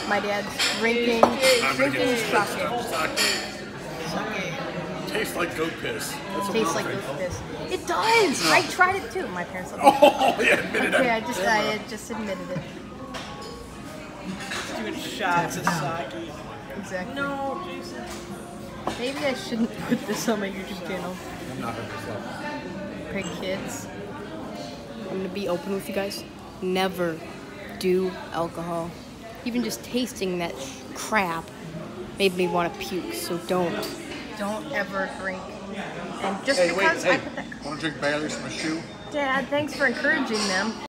My dad's drinking sake. Tastes like goat piss. That's Tastes like goat piss. It does. I tried it too. My parents love it. Oh, yeah, admitted Okay, it. I just admitted it. Doing shots of sake. Exactly. No, Jason. Maybe I shouldn't put this on my YouTube channel. I'm not hurt myself. Okay, kids. I'm gonna be open with you guys. Never do alcohol. Even just tasting that crap made me want to puke. So don't ever drink. And just because I put that. Want to drink Bailey's from a shoe? Dad, thanks for encouraging them.